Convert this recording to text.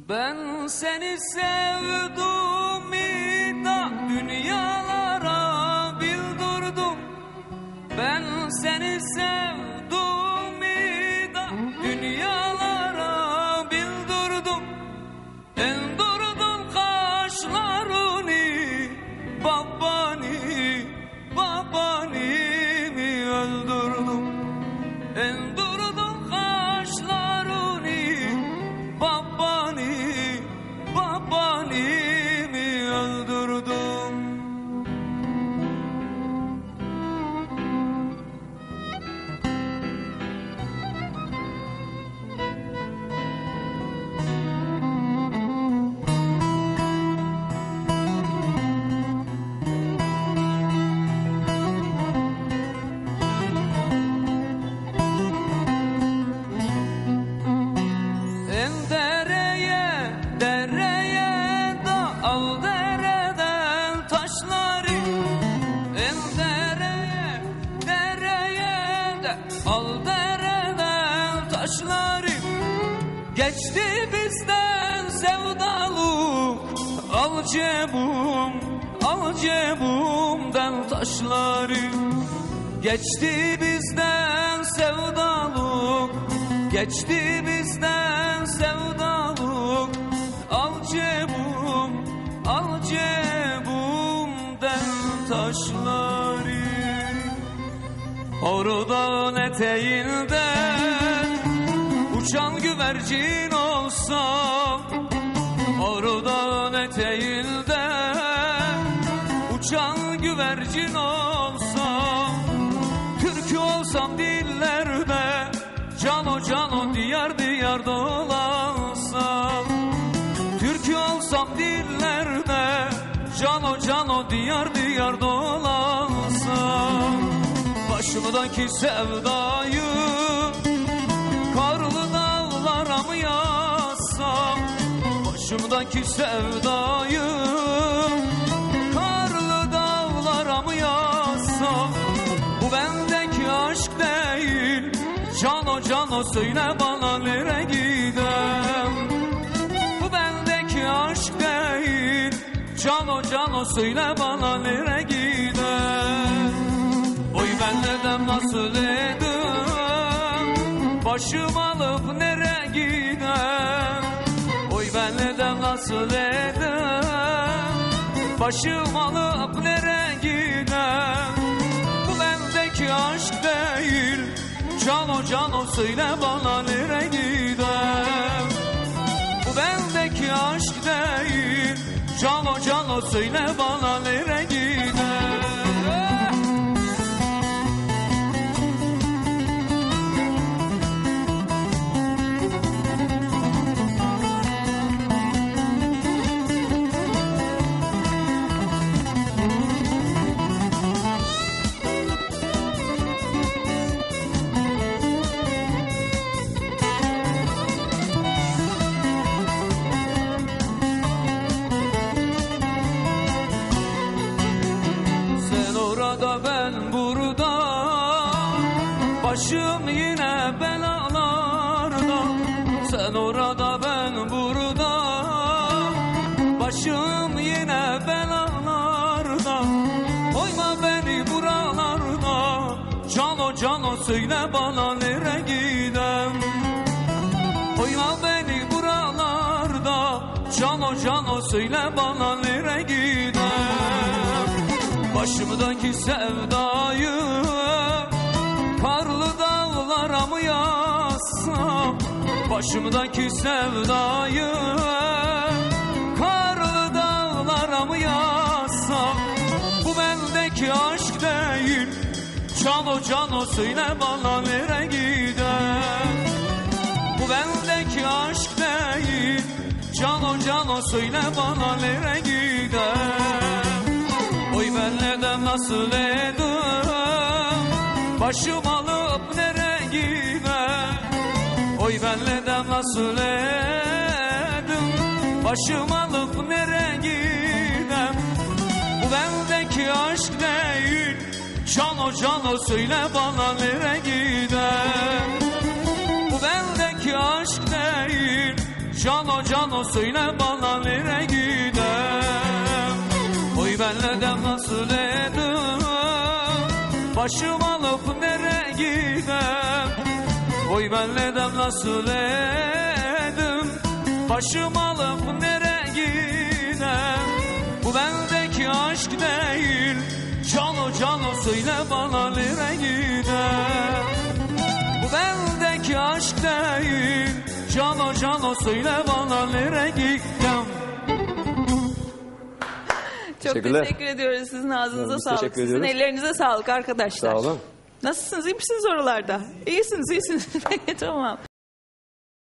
Ben seni sevdim da dünyalara bildirdim. Ben seni sevdim da dünyalara bildirdim. Endirdin kaşlarını, babanimi öldürdüm. Endirdin kaşlarını, babanimi öldürdüm. Al dereden taşları, geçti bizden sevdalık. Al cebumden taşları, geçti bizden sevdalık. Geçti bizden sevdalık. Al cebumden taşları. Oradan eteğinden uçan güvercin olsam, oradan eteğinden uçan güvercin olsam, türkü olsam dillerde cano diyar diyar dolansam, türkü olsam dillerde cano diyar diyar dolansam. Başımdaki sevdayı karlı dağlara mı yazsam? Başımdaki sevdayı karlı dağlara mı yazsam? Bu bendeki aşk değil, cano söyle bana nereye gidem? Bu bendeki aşk değil, cano söyle bana nereye gidem? Oy ben neden nasıl edem, başım alıp nereye gidem? Oy ben neden nasıl edem, başım alıp nereye gidem? Bu bendeki aşk değil, cano söyle bana nereye gidem? Bu bendeki aşk değil, cano söyle bana nereye gidem? Ben burada, başım yine belalarda. Sen orada, ben burada, başım yine belalarda. Koyma beni buralarda, cano söyle bana nereye gidem? Koyma beni buralarda, cano söyle bana nereye gidem? Başımdaki sevdayı karlı dağlara mı yazsam? Başımdaki sevdayı karlı dağlara mı yazsam? Bu bendeki aşk değil, cano söyle bana nereye gidem? Bu bendeki aşk değil, cano söyle bana nereye gidem? Oy ben neden nasıl edem, başım alıp nereye gidem? Oy ben neden nasıl edem, başım alıp nereye gidem? Bu bendeki aşk değil, cano söyle bana nereye gidem? Bu bendeki aşk değil, Cano cano söyle bana nereye gidem. Oy ben neden nasıl edem, başım alıp nereye gidem. Oy ben neden nasıl edem, başım alıp nereye gidem. Bu bendeki aşk değil, cano cano söyle bana nereye gidem. Bu bendeki aşk değil, cano cano söyle bana nereye gidem. Çok teşekkür ediyoruz. Sizin ağzınıza sağlık. Sizin ellerinize sağlık arkadaşlar. Sağ olun. Nasılsınız? İyi misiniz oralarda? İyisiniz, iyisiniz. Peki, tamam.